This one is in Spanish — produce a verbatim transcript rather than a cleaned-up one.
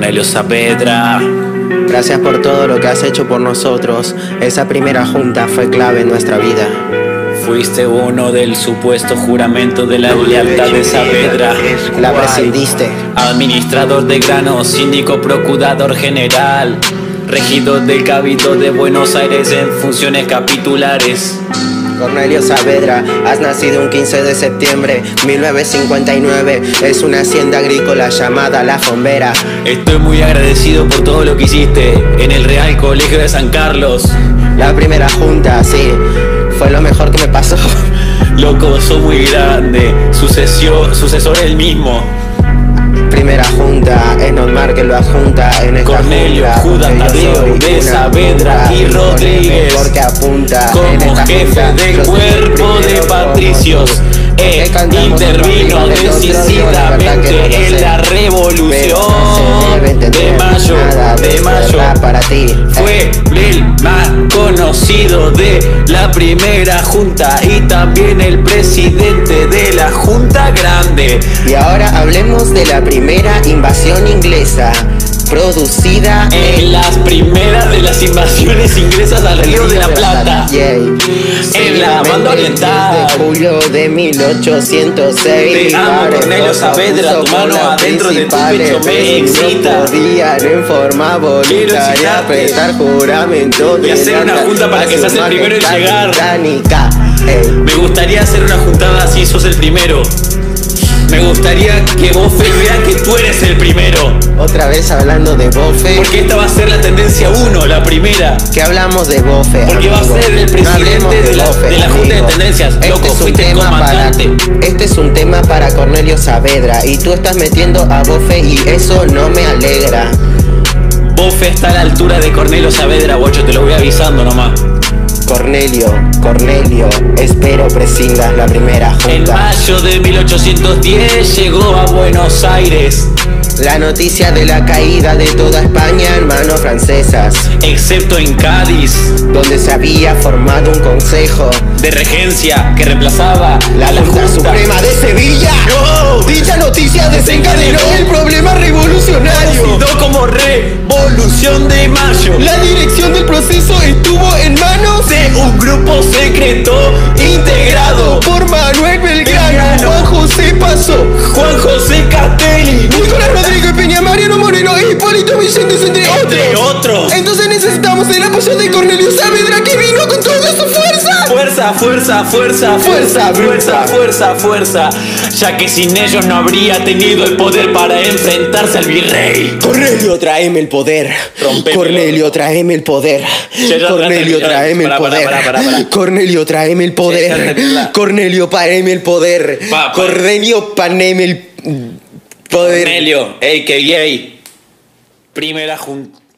Cornelio Saavedra. Gracias por todo lo que has hecho por nosotros. Esa primera junta fue clave en nuestra vida. Fuiste uno del supuesto juramento de la lealtad de Saavedra. La prescindiste. Administrador de granos, síndico procurador general, regidor del Cabildo de Buenos Aires en funciones capitulares. Cornelio Saavedra, has nacido un quince de septiembre mil novecientos cincuenta y nueve. Es una hacienda agrícola llamada La Fombera. Estoy muy agradecido por todo lo que hiciste en el Real Colegio de San Carlos. La primera junta, sí, fue lo mejor que me pasó. Loco, sos muy grande, sucesor, sucesor el mismo. Primera junta, es normal que lo adjunta en esta Cornelio, junta, Judas, Tadeo, de Saavedra y Rodríguez, porque apunta como jefe del cuerpo de patricios, e intervino decisivamente en la revolución de mayo, de mayo. Para ti fue el más conocido de la primera junta y también el presidente de la Junta Grande. Y ahora hablemos de la primera invasión inglesa, producida en las primeras de las invasiones inglesas al Río de la Plata, en la banda oriental de julio de mil ochocientos seis. Te amo, Cornelio Saavedra, tu mano adentro de tu pecho me excita. Podían en forma voluntaria prestar juramento y hacer una junta para que seas el primero en llegar. Ey. Me gustaría hacer una juntada así, sos el primero. Me gustaría que Bofe vea que tú eres el primero. Otra vez hablando de Bofe. Porque esta va a ser la tendencia uno, la primera. Que hablamos de Bofe. Porque amigo. va a ser el presidente no de, de, la, Bofe, de la Junta de Tendencias. Este Loco, es un fuiste el tema comandante. Para, este es un tema para Cornelio Saavedra. Y tú estás metiendo a Bofe y eso no me alegra. Bofe está a la altura de Cornelio Saavedra, guacho, te lo voy avisando nomás. Cornelio, Cornelio, espero prescindas la primera junta. En mayo de mil ochocientos diez llegó a Buenos Aires la noticia de la caída de toda España en manos francesas, excepto en Cádiz, donde se había formado un consejo de regencia que reemplazaba la, la Junta Suprema de Sevilla. ¡No! Dicha noticia desencadenó el problema revolucionario, conocido como Revolución de Mayo. La dirección del proceso estuvo en manos de un grupo secreto integrado por Manuel Belgrano, Juan José Paso, Juan José Catelli, Nicolás Rodrigo Peña, Mariano Moreno e Hipólito Vicentes, entre otros. Entre otros. Entonces necesitamos el apoyo de Cornelio Saavedra, que vino con toda su fuerza. Fuerza, fuerza, fuerza, fuerza, fuerza, fuerza, fuerza, ya que sin ellos no habría tenido el poder para enfrentarse al virrey. Cornelio, tráeme el poder. Rompeme Cornelio, tráeme el poder. Cornelio, tráeme el poder. Cornelio, tráeme el poder. Cornelio, pareme el poder. Cornelio, paneme el poder. Cornelio, a k a. Primera Junta.